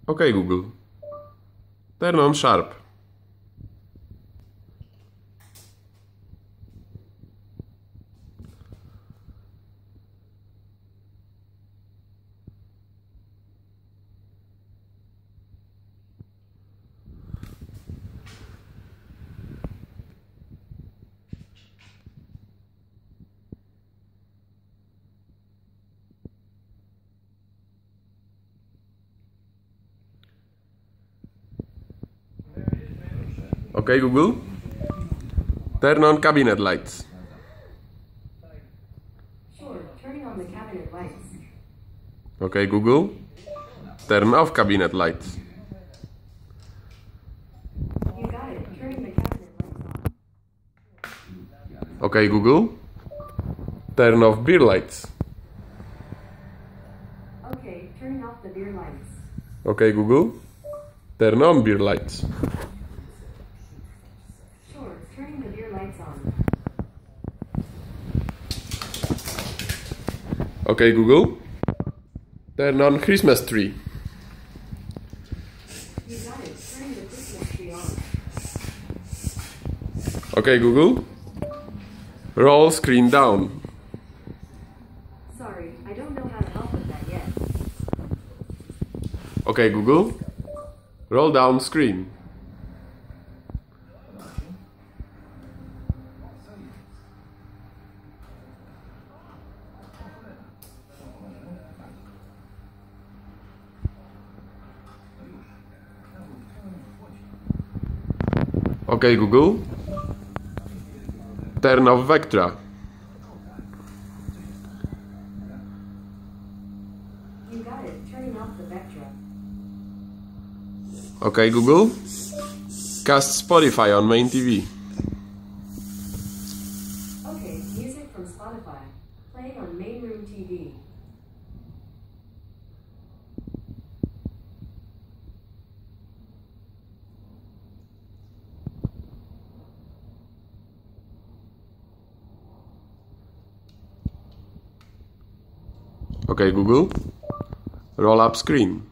OK Google. Turn on Sharp. OK Google. Turn on cabinet lights. Sure, turning on the cabinet lights. OK Google. Turn off cabinet lights. You got it, turning the cabinet lights on. OK Google. Turn off beer lights. Okay, turning off the beer lights. OK Google. Turn on beer lights. Sure, turning the beer lights on. OK Google. Turn on Christmas tree. You got it, turning the Christmas tree on. OK Google. Roll screen down. Sorry, I don't know how to help with that yet. OK Google. Roll down screen. OK Google. Turn off Vectra. You got it, turning off the Vectra. OK Google. Cast Spotify on main TV. Okay, music from Spotify. Playing on main room TV. OK Google. Roll up screen.